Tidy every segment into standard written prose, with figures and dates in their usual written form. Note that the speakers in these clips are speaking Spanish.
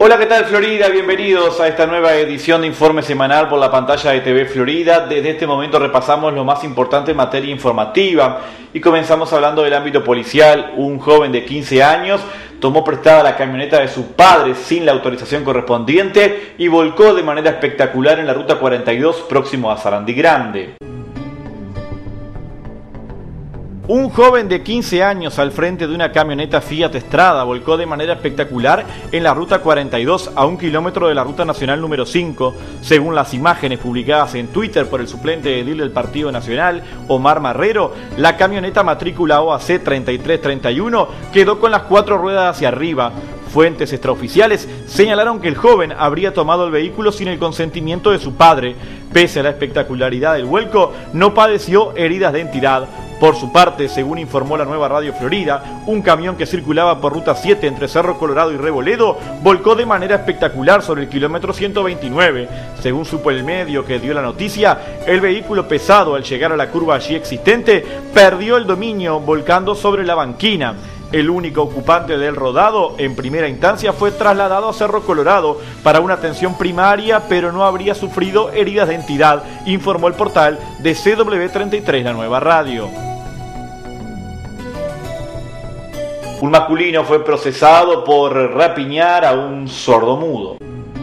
Hola, ¿qué tal Florida? Bienvenidos a esta nueva edición de Informe Semanal por la pantalla de TV Florida. Desde este momento repasamos lo más importante en materia informativa y comenzamos hablando del ámbito policial. Un joven de 15 años tomó prestada la camioneta de su padre sin la autorización correspondiente y volcó de manera espectacular en la ruta 42 próximo a Sarandí Grande. Un joven de 15 años al frente de una camioneta Fiat Strada volcó de manera espectacular en la ruta 42 a 1 kilómetro de la ruta nacional número 5. Según las imágenes publicadas en Twitter por el suplente edil del Partido Nacional, Omar Marrero, la camioneta matrícula OAC 3331 quedó con las 4 ruedas hacia arriba. Fuentes extraoficiales señalaron que el joven habría tomado el vehículo sin el consentimiento de su padre. Pese a la espectacularidad del vuelco, no padeció heridas de entidad. Por su parte, según informó la Nueva Radio Florida, un camión que circulaba por Ruta 7 entre Cerro Colorado y Reboledo volcó de manera espectacular sobre el kilómetro 129. Según supo el medio que dio la noticia, el vehículo pesado al llegar a la curva allí existente perdió el dominio volcando sobre la banquina. El único ocupante del rodado, en primera instancia, fue trasladado a Cerro Colorado para una atención primaria, pero no habría sufrido heridas de entidad, informó el portal de CW33 La Nueva Radio. Un masculino fue procesado por rapiñar a un sordomudo.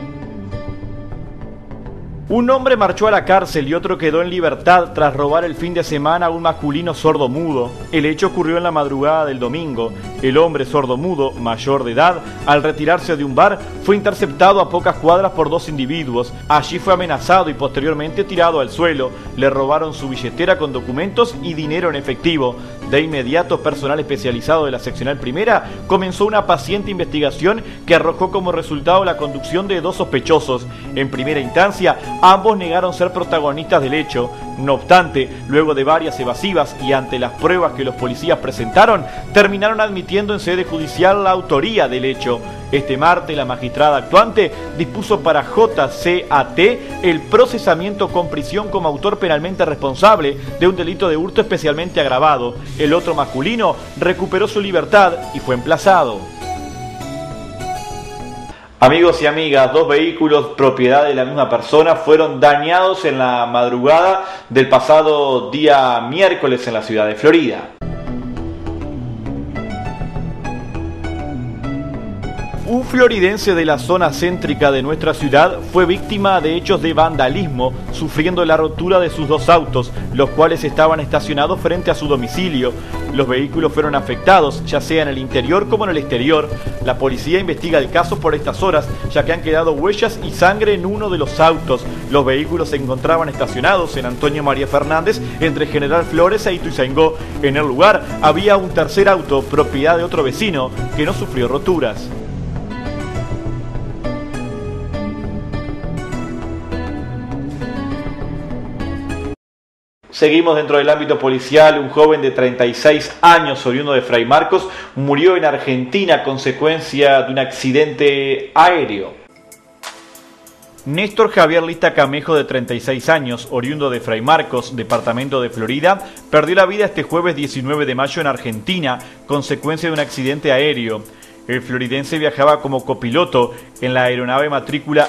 Un hombre marchó a la cárcel y otro quedó en libertad tras robar el fin de semana a un masculino sordomudo. El hecho ocurrió en la madrugada del domingo. El hombre sordomudo, mayor de edad, al retirarse de un bar, fue interceptado a pocas cuadras por 2 individuos. Allí fue amenazado y posteriormente tirado al suelo. Le robaron su billetera con documentos y dinero en efectivo. De inmediato, personal especializado de la seccional primera comenzó una paciente investigación que arrojó como resultado la conducción de 2 sospechosos. En primera instancia, ambos negaron ser protagonistas del hecho. No obstante, luego de varias evasivas y ante las pruebas que los policías presentaron, terminaron admitiendo en sede judicial la autoría del hecho. Este martes, la magistrada actuante dispuso para JCAT el procesamiento con prisión como autor penalmente responsable de un delito de hurto especialmente agravado. El otro masculino recuperó su libertad y fue emplazado. Amigos y amigas, 2 vehículos propiedad de la misma persona fueron dañados en la madrugada del pasado día miércoles en la ciudad de Florida. Un floridense de la zona céntrica de nuestra ciudad fue víctima de hechos de vandalismo, sufriendo la rotura de sus 2 autos, los cuales estaban estacionados frente a su domicilio. Los vehículos fueron afectados, ya sea en el interior como en el exterior. La policía investiga el caso por estas horas, ya que han quedado huellas y sangre en uno de los autos. Los vehículos se encontraban estacionados en Antonio María Fernández, entre General Flores e Ituzaingó. En el lugar había un tercer auto, propiedad de otro vecino, que no sufrió roturas. Seguimos dentro del ámbito policial. Un joven de 36 años, oriundo de Fray Marcos, murió en Argentina a consecuencia de un accidente aéreo. Néstor Javier Lista Camejo, de 36 años, oriundo de Fray Marcos, departamento de Florida, perdió la vida este jueves 19 de mayo en Argentina, consecuencia de un accidente aéreo. El floridense viajaba como copiloto en la aeronave matrícula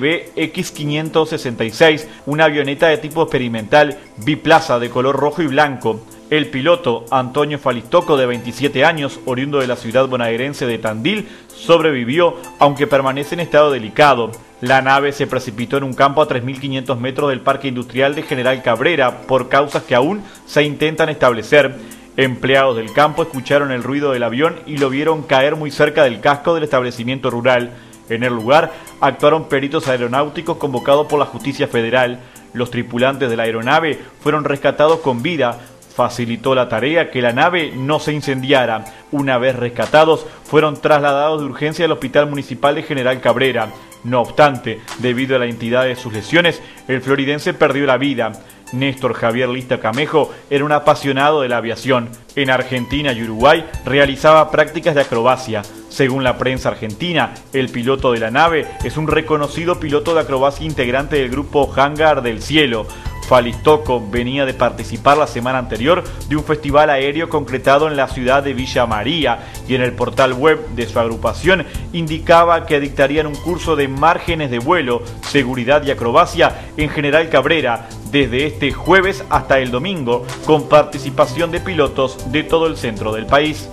LBX-566, una avioneta de tipo experimental biplaza de color rojo y blanco. El piloto, Antonio Falistoco, de 27 años, oriundo de la ciudad bonaerense de Tandil, sobrevivió, aunque permanece en estado delicado. La nave se precipitó en un campo a 3.500 metros del Parque Industrial de General Cabrera, por causas que aún se intentan establecer. Empleados del campo escucharon el ruido del avión y lo vieron caer muy cerca del casco del establecimiento rural. En el lugar actuaron peritos aeronáuticos convocados por la Justicia Federal. Los tripulantes de la aeronave fueron rescatados con vida. Facilitó la tarea que la nave no se incendiara. Una vez rescatados, fueron trasladados de urgencia al Hospital Municipal de General Cabrera. No obstante, debido a la entidad de sus lesiones, el floridense perdió la vida. Néstor Javier Lista Camejo era un apasionado de la aviación. En Argentina y Uruguay realizaba prácticas de acrobacia. Según la prensa argentina, el piloto de la nave es un reconocido piloto de acrobacia integrante del grupo Hangar del Cielo. Falistoco venía de participar la semana anterior de un festival aéreo concretado en la ciudad de Villa María y en el portal web de su agrupación indicaba que dictarían un curso de márgenes de vuelo, seguridad y acrobacia en General Cabrera desde este jueves hasta el domingo, con participación de pilotos de todo el centro del país.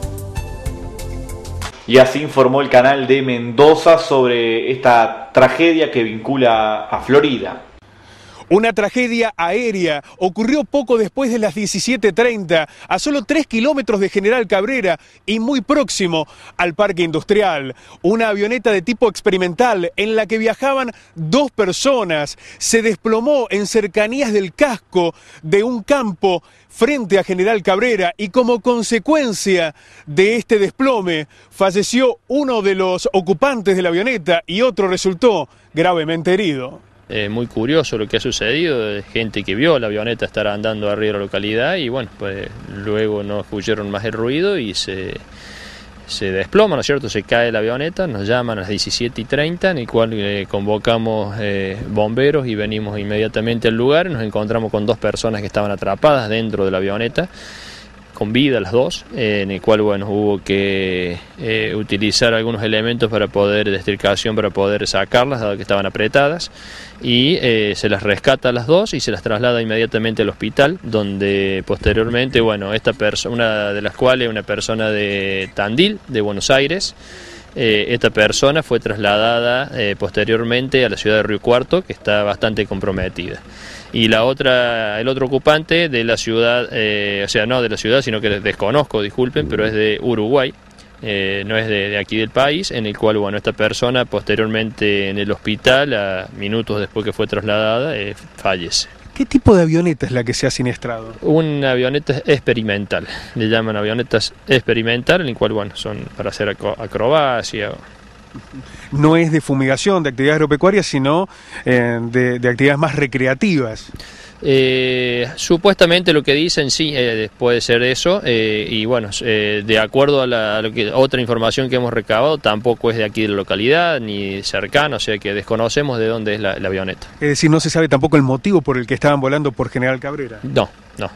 Y así informó el canal de Mendoza sobre esta tragedia que vincula a Florida. Una tragedia aérea ocurrió poco después de las 17:30, a solo 3 kilómetros de General Cabrera y muy próximo al Parque Industrial. Una avioneta de tipo experimental en la que viajaban 2 personas se desplomó en cercanías del casco de un campo frente a General Cabrera y como consecuencia de este desplome falleció uno de los ocupantes de la avioneta y otro resultó gravemente herido. Muy curioso lo que ha sucedido, gente que vio la avioneta estar andando arriba de la localidad y bueno, pues luego no escucharon más el ruido y se desploma, ¿no es cierto? Se cae la avioneta, nos llaman a las 17:30, en el cual convocamos bomberos y venimos inmediatamente al lugar, nos encontramos con 2 personas que estaban atrapadas dentro de la avioneta, con vida las 2, en el cual bueno, hubo que utilizar algunos elementos para poder, de extricación para poder sacarlas, dado que estaban apretadas, y se las rescata a las 2 y se las traslada inmediatamente al hospital, donde posteriormente, bueno, esta persona, una de las cuales una persona de Tandil, de Buenos Aires, esta persona fue trasladada posteriormente a la ciudad de Río Cuarto, que está bastante comprometida. Y el otro ocupante de la ciudad, o sea, no de la ciudad, sino que desconozco, disculpen, pero es de Uruguay, no es de aquí del país, en el cual, bueno, esta persona posteriormente en el hospital, a minutos después que fue trasladada, fallece. ¿Qué tipo de avioneta es la que se ha siniestrado? Una avioneta experimental, le llaman avionetas experimental, en el cual, bueno, son para hacer acrobacia. No es de fumigación, de actividades agropecuarias, sino de actividades más recreativas. Supuestamente lo que dicen sí, puede ser eso, y bueno, de acuerdo a lo que otra información que hemos recabado, tampoco es de aquí de la localidad, ni cercano, o sea que desconocemos de dónde es la avioneta. Es decir, no se sabe tampoco el motivo por el que estaban volando por General Cabrera. No.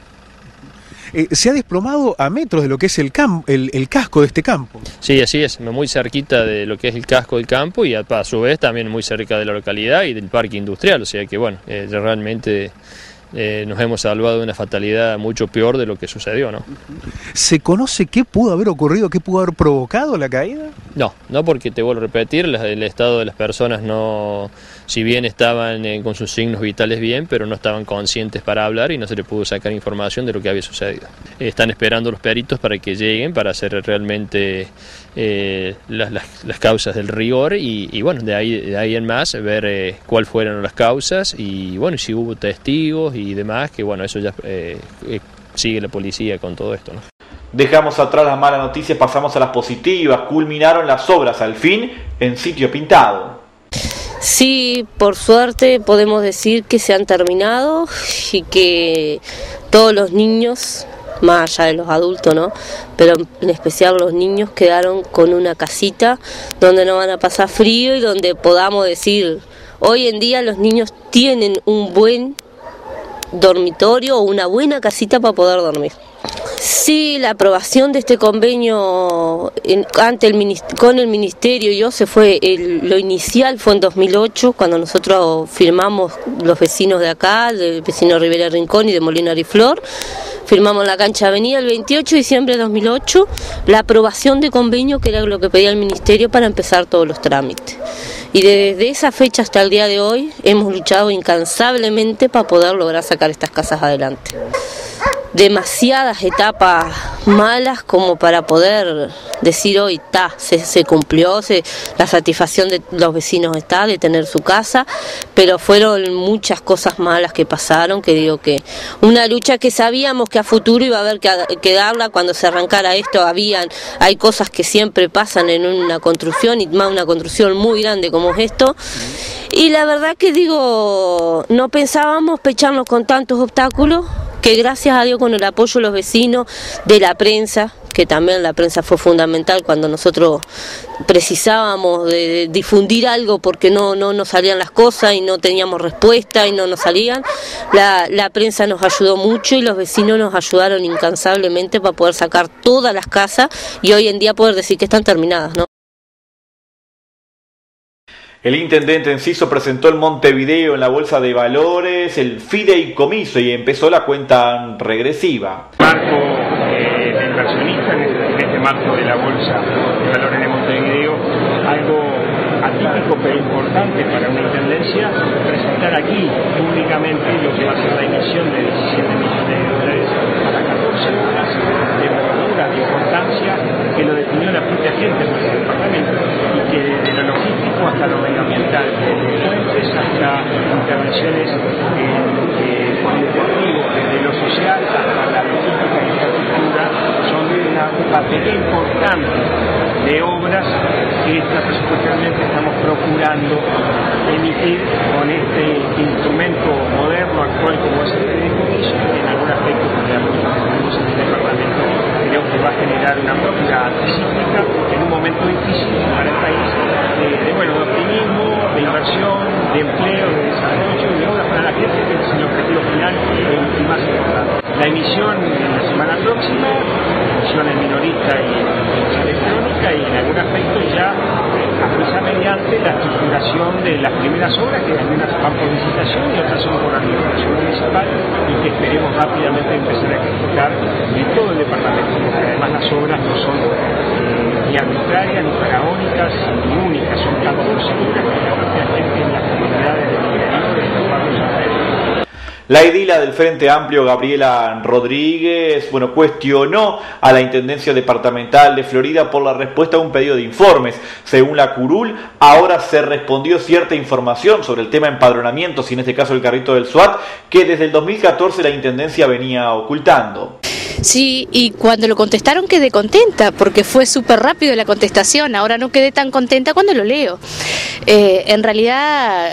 Se ha desplomado a metros de lo que es el casco de este campo. Sí, así es, muy cerquita de lo que es el casco del campo y a su vez también muy cerca de la localidad y del parque industrial, o sea que bueno, realmente nos hemos salvado de una fatalidad mucho peor de lo que sucedió, ¿no? ¿Se conoce qué pudo haber ocurrido, qué pudo haber provocado la caída? No, porque te vuelvo a repetir, el estado de las personas no, si bien estaban con sus signos vitales bien, pero no estaban conscientes para hablar y no se le pudo sacar información de lo que había sucedido. Están esperando los peritos para que lleguen, para hacer realmente las causas del rigor y bueno, de ahí en más ver cuáles fueron las causas y bueno, si hubo testigos y demás, que bueno, eso ya sigue la policía con todo esto, ¿no? Dejamos atrás las malas noticias, pasamos a las positivas. Culminaron las obras al fin en Sitio Pintado. Sí, por suerte podemos decir que se han terminado y que todos los niños, más allá de los adultos, ¿no? Pero en especial los niños quedaron con una casita donde no van a pasar frío y donde podamos decir, hoy en día los niños tienen un buen dormitorio o una buena casita para poder dormir. Sí, la aprobación de este convenio con el Ministerio y OCE lo inicial fue en 2008, cuando nosotros firmamos los vecinos de acá, del vecino Rivera Rincón y de Molina Ariflor, firmamos la cancha Avenida el 28 de diciembre de 2008, la aprobación de convenio que era lo que pedía el Ministerio para empezar todos los trámites. Y desde esa fecha hasta el día de hoy hemos luchado incansablemente para poder lograr sacar estas casas adelante. Demasiadas etapas malas como para poder decir hoy se cumplió, la satisfacción de los vecinos está de tener su casa, pero fueron muchas cosas malas que pasaron, que digo que una lucha que sabíamos que a futuro iba a haber que darla cuando se arrancara esto. Hay cosas que siempre pasan en una construcción y más una construcción muy grande como es esto, y la verdad que digo, no pensábamos pecharnos con tantos obstáculos, que gracias a Dios con el apoyo de los vecinos, de la prensa, que también la prensa fue fundamental cuando nosotros precisábamos de difundir algo porque no nos salían las cosas y no teníamos respuesta y no nos salían. La prensa nos ayudó mucho y los vecinos nos ayudaron incansablemente para poder sacar todas las casas y hoy en día poder decir que están terminadas, ¿no? El intendente Enciso presentó en Montevideo en la Bolsa de Valores el fideicomiso y empezó la cuenta regresiva. Marco de inversionista en este marco de la Bolsa de Valores de Montevideo, algo atípico pero importante para una intendencia, presentar aquí públicamente lo que va a ser la emisión de 17 millones de dólares para 14 obras de envergadura, de importancia, que lo definió la propia gente por el departamento y que desde lo logístico hasta lo medioambiental, desde puentes hasta intervenciones deportivo, desde lo social hasta la logística y infraestructura, son una batería importante de obras que presupuestalmente estamos procurando emitir con este instrumento moderno, actual como es el fideicomiso, que en algún aspecto con el apoyo que tenemos en el departamento creo que va a generar una postura anticíclica en un momento difícil para el país, de optimismo, de inversión, de empleo, de desarrollo, de obras para la gente, que es el objetivo final y más importante. La emisión en la semana próxima, emisiones minorista y electrónica, y en algún aspecto ya mediante la estructuración de las primeras obras, que algunas van por licitación y otras son por administración municipal, y que esperemos rápidamente empezar a ejecutar en todo el departamento, porque además las obras no son ni arbitrarias, ni faraónicas, ni únicas, son 14 obras que la propia gente en las comunidades de Miguelito de los barrios alrededor. La edila del Frente Amplio, Gabriela Rodríguez, cuestionó a la Intendencia Departamental de Florida por la respuesta a un pedido de informes. Según la curul, ahora se respondió cierta información sobre el tema de empadronamientos y en este caso el carrito del SWAT, que desde el 2014 la Intendencia venía ocultando. Sí, y cuando lo contestaron quedé contenta, porque fue súper rápido la contestación. Ahora no quedé tan contenta cuando lo leo. En realidad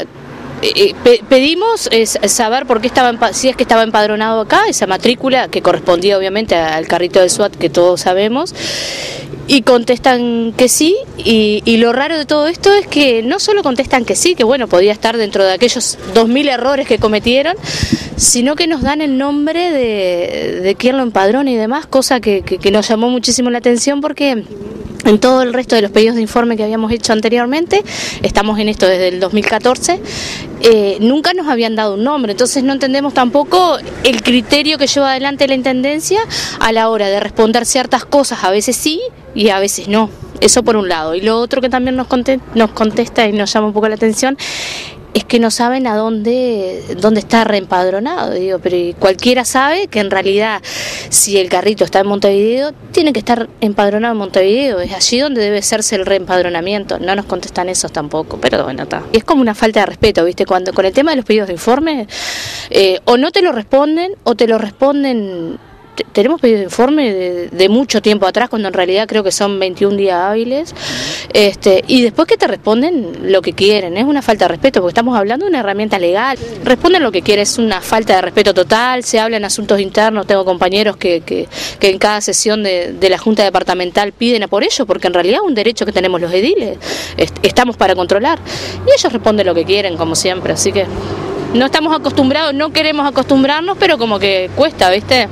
pedimos saber por qué si es que estaba empadronado acá, esa matrícula que correspondía obviamente al carrito del SWAT que todos sabemos, y contestan que sí, y lo raro de todo esto es que no solo contestan que sí, que bueno, podía estar dentro de aquellos 2000 errores que cometieron, sino que nos dan el nombre de quién lo empadrona y demás, cosa que nos llamó muchísimo la atención, porque en todo el resto de los pedidos de informe que habíamos hecho anteriormente, estamos en esto desde el 2014, nunca nos habían dado un nombre, entonces no entendemos tampoco el criterio que lleva adelante la Intendencia a la hora de responder ciertas cosas, a veces sí y a veces no, eso por un lado. Y lo otro que también nos contesta y nos llama un poco la atención es que no saben a dónde está reempadronado. Digo, pero cualquiera sabe que en realidad si el carrito está en Montevideo, tiene que estar empadronado en Montevideo, es allí donde debe hacerse el reempadronamiento. No nos contestan esos tampoco, pero bueno, está. Y es como una falta de respeto, ¿viste? Cuando con el tema de los pedidos de informe, o no te lo responden, o te lo responden. Tenemos pedidos de informe de mucho tiempo atrás, cuando en realidad creo que son 21 días hábiles, y después que te responden lo que quieren. Es una falta de respeto, porque estamos hablando de una herramienta legal. Responden lo que quieren, es una falta de respeto total. Se habla en asuntos internos, tengo compañeros que en cada sesión de la Junta Departamental piden a por ello, porque en realidad es un derecho que tenemos los ediles, estamos para controlar, y ellos responden lo que quieren, como siempre, así que no estamos acostumbrados, no queremos acostumbrarnos, pero como que cuesta, ¿viste?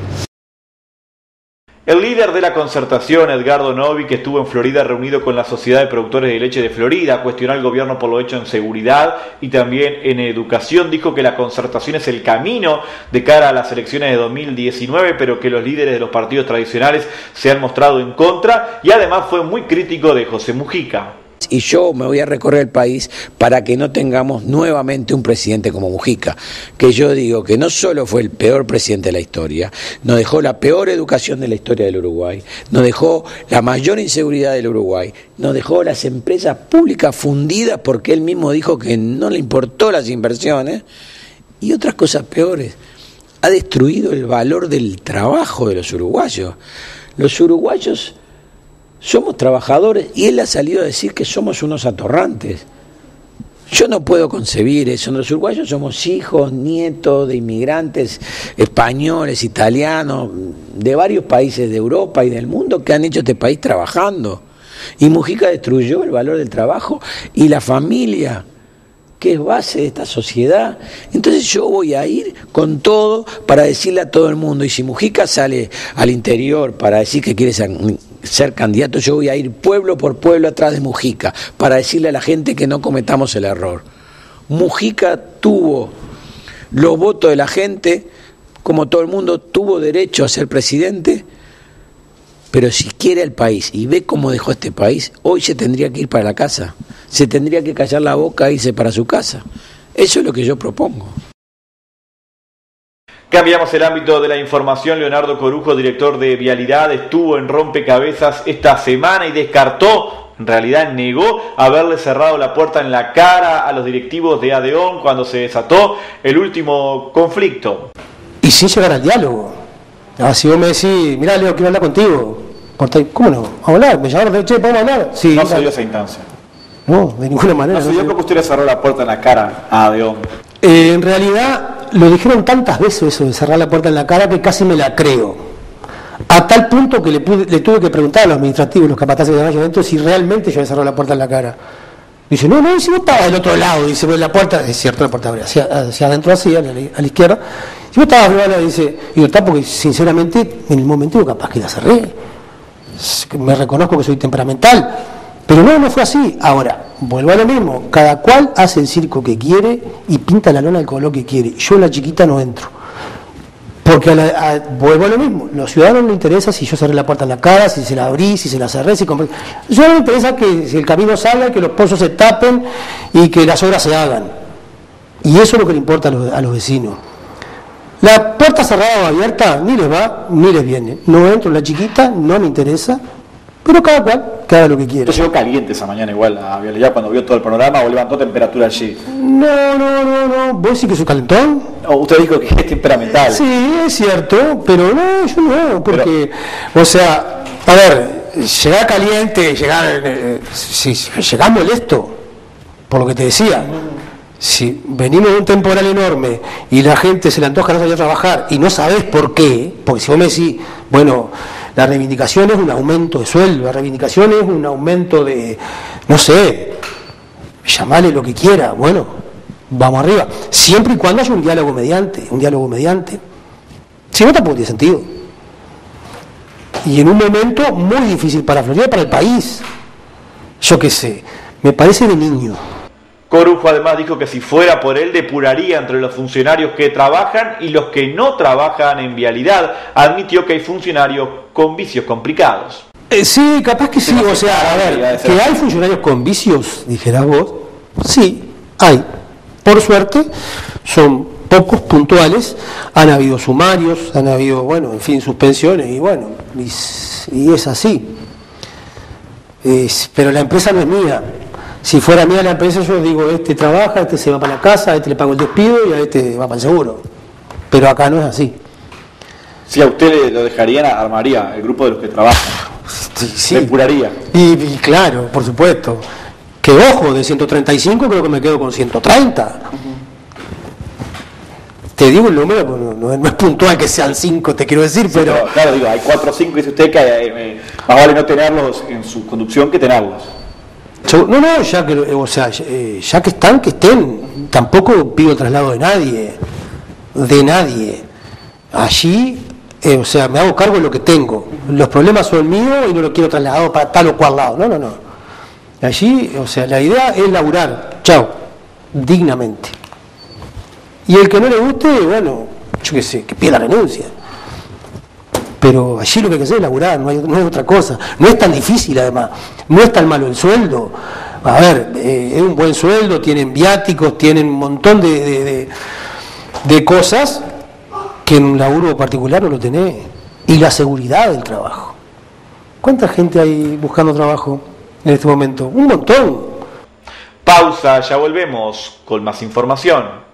El líder de la concertación, Edgardo Novi, que estuvo en Florida reunido con la Sociedad de Productores de Leche de Florida, cuestionó al gobierno por lo hecho en seguridad y también en educación. Dijo que la concertación es el camino de cara a las elecciones de 2019, pero que los líderes de los partidos tradicionales se han mostrado en contra, y además fue muy crítico de José Mujica. Y yo me voy a recorrer el país para que no tengamos nuevamente un presidente como Mujica, que yo digo que no solo fue el peor presidente de la historia, nos dejó la peor educación de la historia del Uruguay, nos dejó la mayor inseguridad del Uruguay, nos dejó las empresas públicas fundidas porque él mismo dijo que no le importó las inversiones, y otras cosas peores. Ha destruido el valor del trabajo de los uruguayos. Los uruguayos somos trabajadores, y él ha salido a decir que somos unos atorrantes. Yo no puedo concebir eso. Los uruguayos somos hijos, nietos de inmigrantes españoles, italianos, de varios países de Europa y del mundo que han hecho este país trabajando. Y Mujica destruyó el valor del trabajo y la familia, que es base de esta sociedad. Entonces yo voy a ir con todo para decirle a todo el mundo, y si Mujica sale al interior para decir que quiere ser candidato, yo voy a ir pueblo por pueblo atrás de Mujica para decirle a la gente que no cometamos el error. Mujica tuvo los votos de la gente, como todo el mundo tuvo derecho a ser presidente, pero si quiere el país y ve cómo dejó este país, hoy se tendría que ir para la casa, se tendría que callar la boca e irse para su casa. Eso es lo que yo propongo. Cambiamos el ámbito de la información. Leonardo Corujo, director de Vialidad, estuvo en Rompecabezas esta semana y descartó, en realidad negó, haberle cerrado la puerta en la cara a los directivos de ADEON cuando se desató el último conflicto. Y sin llegar al diálogo. Si vos me decís, mirá Leo, quiero hablar contigo. ¿Cómo no? ¿Vamos a hablar? ¿Me llamaron? Che, ¿podemos hablar? Sí, no se dio esa instancia. No, de ninguna manera. No se dio porque usted le cerró la puerta en la cara a ADEON. En realidad, lo dijeron tantas veces eso de cerrar la puerta en la cara que casi me la creo. A tal punto que le tuve que preguntar a los administrativos, los capataces de allá adentro, si realmente yo había cerrado la puerta en la cara. Dice, no, si vos estabas del otro lado, dice, la puerta, es cierto, la puerta abre hacia adentro, así, a la izquierda. Si vos estabas arriba, dice, y yo está porque sinceramente, en el momento yo capaz que la cerré. Me reconozco que soy temperamental, pero no fue así. Ahora, vuelvo a lo mismo, cada cual hace el circo que quiere y pinta la lona al color que quiere. Yo en la chiquita no entro. Porque vuelvo a lo mismo, los ciudadanos no les interesa si yo cerré la puerta en la cara, si se la abrí, si se la cerré, si compré. A los ciudadanos les interesa que si el camino salga, que los pozos se tapen y que las obras se hagan. Y eso es lo que le importa a los vecinos. La puerta cerrada o abierta, ni les va, ni les viene. No entro en la chiquita, no me interesa, pero cada cual que haga lo que quiera. Usted llegó caliente esa mañana igual a Vialidad cuando vio todo el panorama o levantó temperatura allí. No. ¿Vos sí que soy calentón? No, usted dijo que es temperamental. Sí, es cierto, pero no, yo no, porque, o sea, a ver, llegar caliente, llegar molesto, por lo que te decía. Si venimos de un temporal enorme y la gente se le antoja no salir a trabajar y no sabes por qué, porque si vos me decís, bueno, la reivindicación es un aumento de sueldo, la reivindicación es un aumento de, no sé, llamarle lo que quiera, bueno, vamos arriba, siempre y cuando haya un diálogo mediante, si no tampoco tiene sentido. Y en un momento muy difícil para Florida y para el país, yo qué sé, me parece de niño. Corujo además dijo que si fuera por él depuraría entre los funcionarios que trabajan y los que no trabajan en Vialidad. Admitió que hay funcionarios con vicios complicados. Sí, capaz que sí, o sea, a ver, que hay funcionarios con vicios, dijeras vos, sí, hay. Por suerte, son pocos puntuales, han habido sumarios, han habido, bueno, en fin, suspensiones, y bueno, y es así. Pero la empresa no es mía. Si fuera mía la empresa, yo digo, este trabaja, este se va para la casa, a este le pago el despido y a este va para el seguro. Pero acá no es así. Si a usted lo dejarían, armaría el grupo de los que trabajan. Sí. Depuraría. Y claro, por supuesto. Que ojo, de 135 creo que me quedo con 130. Te digo el número, no es puntual que sean 5, te quiero decir, sí, pero... Claro, digo, hay 4 o 5, dice usted que más vale no tenerlos en su conducción que tenerlos. No, ya que, o sea, ya que están, que estén. Tampoco pido el traslado de nadie. Allí, o sea, me hago cargo de lo que tengo. Los problemas son míos y no los quiero trasladado para tal o cual lado. No. Allí, o sea, la idea es laburar, dignamente. Y el que no le guste, bueno, yo qué sé, que pida la renuncia. Pero allí lo que hay que hacer es laburar, no hay otra cosa. No es tan difícil, además. No es tan malo el sueldo. A ver, es un buen sueldo, tienen viáticos, tienen un montón de cosas que en un laburo particular no lo tenés. Y la seguridad del trabajo. ¿Cuánta gente hay buscando trabajo en este momento? Un montón. Pausa, ya volvemos con más información.